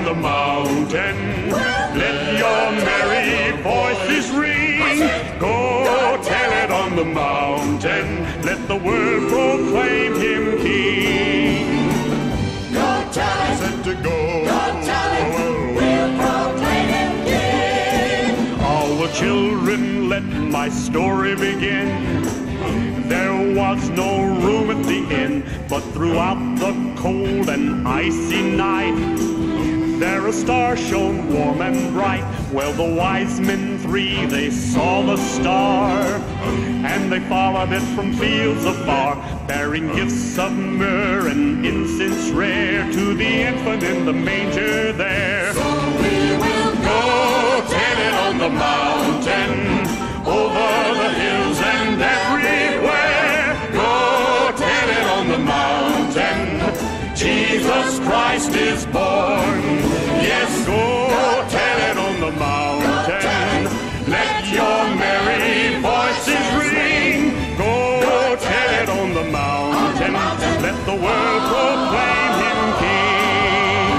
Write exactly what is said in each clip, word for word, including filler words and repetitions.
on the mountain. Let your merry voices ring. Go tell it on the mountain. Let the world proclaim him king. Go tell it. Said to go. Go tell it. We'll proclaim him king. All the children, let my story begin. There was no room at the inn, but throughout the cold and icy night, there a star shone warm and bright. Well, the wise men three, they saw the star, and they followed it from fields afar, bearing gifts of myrrh and incense rare to the infant in the manger there. So we will Go tell it on the mountain, over the hills and everywhere. Go tell it on the mountain, Jesus Christ is born. Yes, go tell it on the mountain. Let your merry voices ring. Go tell it on the mountain. Let the world proclaim him king.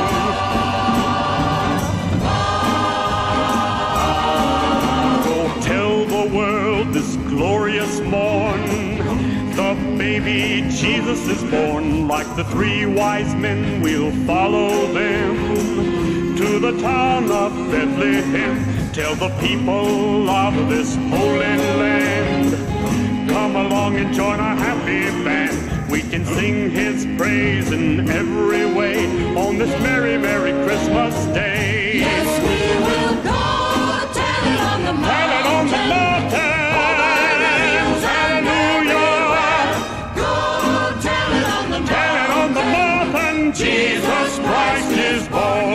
Go tell the world this glorious morn, the baby Jesus is born. Like the three wise men, we'll follow them to the town of Bethlehem. Tell the people of this holy land, come along and join our happy band. We can sing his praise in every way on this merry, merry Christmas day. Yes, we will go tell it on the mountain. Tell it on the mountain. Jesus Christ is born.